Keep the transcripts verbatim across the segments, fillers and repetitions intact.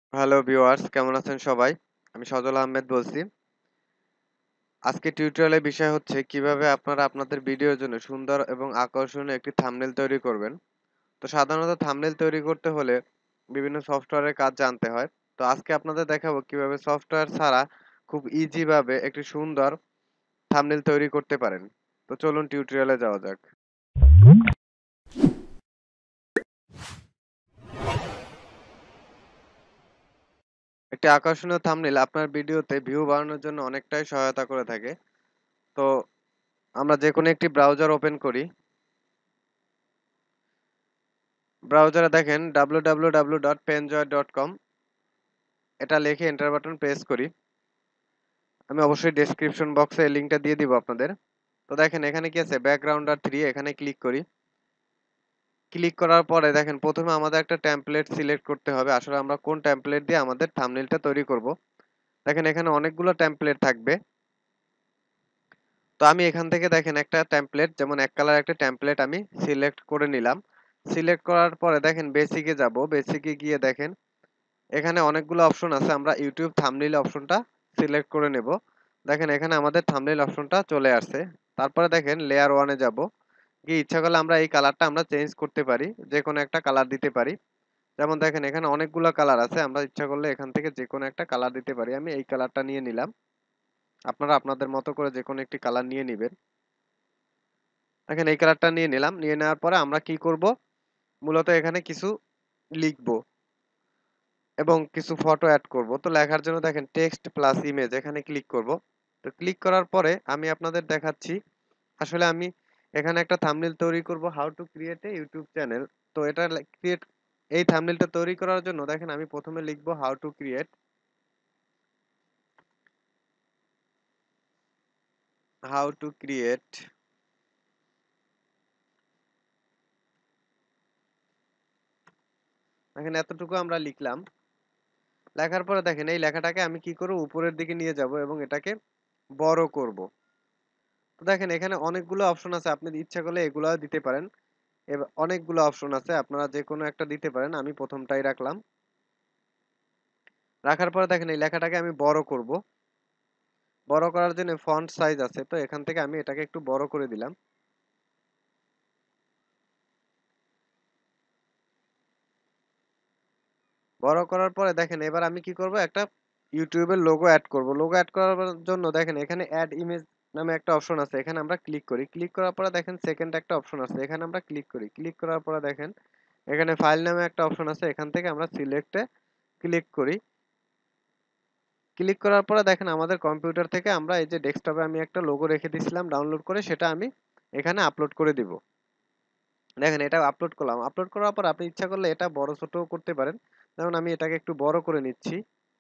Hello viewers, কেমন আছেন সবাই? আমি সজল আহমেদ বলছি। আজকে টিউটোরিয়ালের বিষয় হচ্ছে কিভাবে আপনারা আপনাদের ভিডিওর জন্য সুন্দর এবং আকর্ষণীয় একটি থাম্বনেল তৈরি করবেন। তো সাধারণত থাম্বনেল তৈরি করতে হলে বিভিন্ন সফটওয়্যারের কাজ জানতে হয়। তো আজকে আপনাদের দেখাবো কিভাবে সফটওয়্যার ছাড়া খুব ইজি ভাবে একটি সুন্দর থাম্বনেল তৈরি করতে পারেন। তো চলুন টিউটোরিয়ালে যাওয়া যাক। একটি আকর্ষণীয় থাম্বনেল আপনার ভিডিওতে ভিউ বাড়ানোর জন্য অনেকটাই সহায়তা করে থাকে। তো আমরা যেকোনো একটি ব্রাউজার ওপেন করি। ব্রাউজারে দেখেন W W W dot Penjoy dot com, এটা লিখে এন্টার বাটন প্রেস করি। আমি অবশ্যই ডেসক্রিপশন বক্সে এই লিংকটা দিয়ে দিব আপনাদের। তো দেখেন এখানে কি আছে, ব্যাকগ্রাউন্ড আর থ্রি, এখানে ক্লিক করি। ক্লিক করার পরে দেখেন প্রথমে আমাদের একটা টেমপ্লেট সিলেক্ট করতে হবে। আসলে আমরা কোন টেমপ্লেট দিয়ে আমাদের থাম্বনেলটা তৈরি করব। দেখেন এখানে অনেকগুলো টেমপ্লেট থাকবে। তো আমি এখান থেকে দেখেন একটা টেমপ্লেট, যেমন এক কালার একটা টেমপ্লেট আমি সিলেক্ট করে নিলাম। সিলেক্ট করার পরে দেখেন বেসিকে যাব। বেসিকে গিয়ে দেখেন এখানে অনেকগুলো অপশন আছে। আমরা ইউটিউব থাম্বনেইল অপশনটা সিলেক্ট করে নেব। দেখেন এখানে আমাদের থাম্বনেইল অপশনটা চলে আসছে। তারপরে দেখেন লেয়ার ওয়ানে যাব। গিয়ে ইচ্ছা করলে আমরা এই কালারটা আমরা চেঞ্জ করতে পারি, যে কোনো একটা কালার দিতে পারি। যেমন দেখেন এখানে অনেকগুলো কালার আছে, আমরা ইচ্ছা করলে এখান থেকে যে কোনো একটা কালার দিতে পারি। আমি এই কালারটা নিয়ে নিলাম। আপনারা আপনাদের মতো করে যে কোনো একটি কালার নিয়ে নেবেন। দেখেন এই কালারটা নিয়ে নিলাম। নিয়ে নেওয়ার পরে আমরা কি করব, মূলত এখানে কিছু লিখবো এবং কিছু ফটো অ্যাড করব। তো লেখার জন্য দেখেন টেক্সট প্লাস ইমেজ, এখানে ক্লিক করব। তো ক্লিক করার পরে আমি আপনাদের দেখাচ্ছি। আসলে আমি এখানে একটা থাম্বনেল তৈরি করব, how to create a YouTube channel. তো এটা ক্রিয়েট, এই থাম্বনেলটা তৈরি করার জন্য দেখেন আমি প্রথমে লিখব how to create, how to create দেখেন এতটুকু আমরা লিখলাম। লেখার পরে দেখেন এই লেখাটাকে আমি কি করব, উপরের দিকে নিয়ে যাব এবং এটাকে বড় করব। তো দেখেন এখানে অনেকগুলো অপশন আছে, আপনি ইচ্ছা করলে এগুলাও দিতে পারেন। এবার অনেকগুলো অপশন আছে, আপনারা যে কোনো একটা দিতে পারেন। আমি প্রথমটাই রাখলাম। রাখার পরে দেখেন এই লেখাটাকে আমি বড় করব। বড় করার জন্য ফন্ট সাইজ আছে, তো এখান থেকে আমি এটাকে একটু বড় করে দিলাম। বড় করার পরে দেখেন এবার আমি কি করব, একটা ইউটিউবের লোগো অ্যাড করব। লোগো অ্যাড করার জন্য দেখেন এখানে অ্যাড ইমেজ নামে একটা অপশন আছে, এখানে আমরা ক্লিক করি। ক্লিক করার পরে দেখেন সেকেন্ড একটা অপশন আছে, এখানে আমরা ক্লিক করি। ক্লিক করার পরে দেখেন এখানে ফাইল নামে একটা অপশন আছে, এখান থেকে আমরা সিলেক্টে ক্লিক করি। ক্লিক করার পরে দেখেন আমাদের কম্পিউটার থেকে আমরা এই যে ডেস্কটপে আমি একটা লোগো রেখে দিয়েছিলাম ডাউনলোড করে, সেটা আমি এখানে আপলোড করে দিব। দেখেন এটা আপলোড করলাম। আপলোড করার পর আপনি ইচ্ছা করলে এটা বড় ছোটও করতে পারেন। যেমন আমি এটাকে একটু বড় করে নিচ্ছি।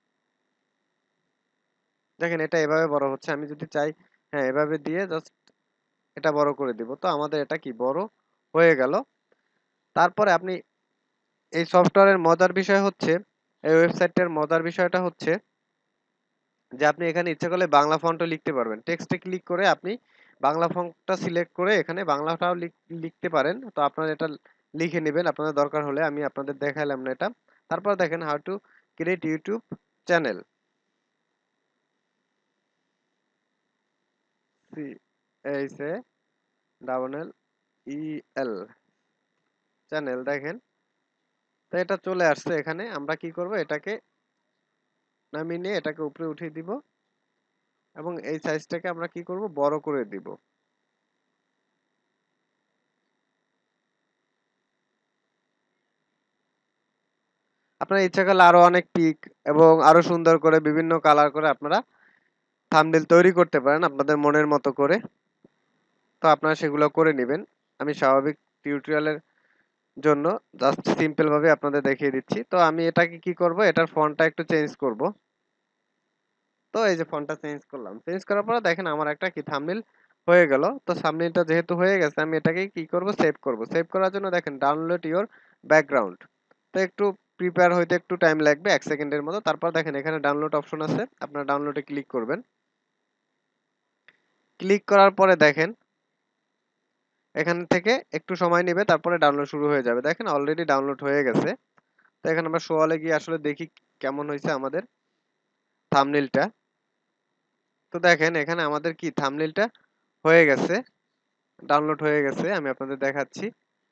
দেখেন এটা এভাবে বড় হচ্ছে। আমি যদি চাই, হ্যাঁ, এভাবে দিয়ে জাস্ট এটা বড় করে দিব। তো আমাদের এটা কি বড় হয়ে গেল। তারপরে আপনি এই সফটওয়্যারের মজার বিষয় হচ্ছে, এই ওয়েবসাইটটার মজার বিষয়টা হচ্ছে যে আপনি এখানে ইচ্ছা করলে বাংলা ফন্টও লিখতে পারবেন। টেক্সটে ক্লিক করে আপনি বাংলা ফন্টটা সিলেক্ট করে এখানে বাংলাটাও লিখ- লিখতে পারেন। তো আপনারা এটা লিখে নেবেন আপনাদের দরকার হলে। আমি আপনাদের দেখাইলাম না এটা। তারপর দেখেন how to create YouTube channel, C H A double L E L, channel. দেখেন তো এটা চলে আসছে। এখানে আমরা কি করব, এটাকে নামিয়ে নিয়ে এটাকে উপরে উঠিয়ে দিব এবং এই সাইজটাকে আমরা কি করব, বড় করে দিব। আপনার ইচ্ছা করলে আরো অনেক পিক এবং আরো সুন্দর করে বিভিন্ন কালার করে আপনারা থাম্বনেল তৈরি করতে পারেন আপনাদের মনের মতো করে। তো আপনারা সেগুলো করে নেবেন। আমি স্বাভাবিক টিউটোরিয়ালের জন্য জাস্ট সিম্পল ভাবে আপনাদের দেখিয়ে দিচ্ছি। তো আমি এটাকে কি করব, এটার ফন্টটা একটু চেঞ্জ করব। তো এই যে ফন্টটা চেঞ্জ করলাম। চেঞ্জ করার পরে দেখেন আমার একটা কি থাম্বনেল হয়ে গেল। তো থাম্বনেলটা যেহেতু হয়ে গেছে আমি এটাকে কি করব, সেভ করব। সেভ করার জন্য দেখেন ডাউনলোড ইওর ব্যাকগ্রাউন্ড। তো একটু প্রিপেয়ার হইতে একটু টাইম লাগবে, এক সেকেন্ডের মতো। তারপর দেখেন এখানে ডাউনলোড অপশন আছে, আপনারা ডাউনলোডে ক্লিক করবেন। ক্লিক করার পরে দেখেন এখান থেকে একটু সময় নেবে, তারপরে ডাউনলোড শুরু হয়ে যাবে। দেখেন অলরেডি ডাউনলোড হয়ে গেছে। তো এখানে আমরা শো অলে গিয়ে আসলে দেখি কেমন হয়েছে আমাদের থাম্বনেইলটা। তো দেখেন এখানে আমাদের কি থাম্বনেইলটা হয়ে গেছে, ডাউনলোড হয়ে গেছে। আমি আপনাদের দেখাচ্ছি।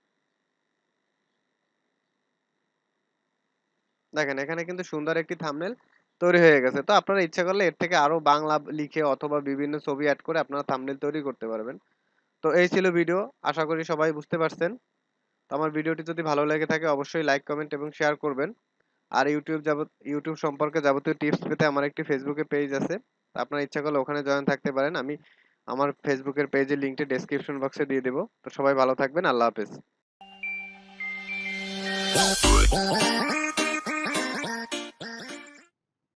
দেখেন এখানে কিন্তু সুন্দর একটি থাম্বনেইল তৈরি হয়ে গেছে। তো আপনারা ইচ্ছা করলে এর থেকে আরো বাংলা লিখে অথবা বিভিন্ন ছবি এড করে আপনারা থাম্বনেইল তৈরি করতে পারবেন। তো এই ছিল ভিডিও। আশা করি সবাই বুঝতে পারছেন। তো আমার ভিডিওটি যদি ভালো লেগে থাকে অবশ্যই লাইক, কমেন্ট এবং শেয়ার করবেন। আর ইউটিউব যাবত ইউটিউব সম্পর্কে যাবতীয় টিপস পেতে আমার একটি ফেসবুকে পেজ আছে। তো আপনারা ইচ্ছা করলে ওখানে জয়েন থাকতে পারেন। আমি আমার ফেসবুকের পেজের লিংকটি ডেসক্রিপশন বক্সে দিয়ে দেব। তো সবাই ভালো থাকবেন। আল্লাহ হাফেজ।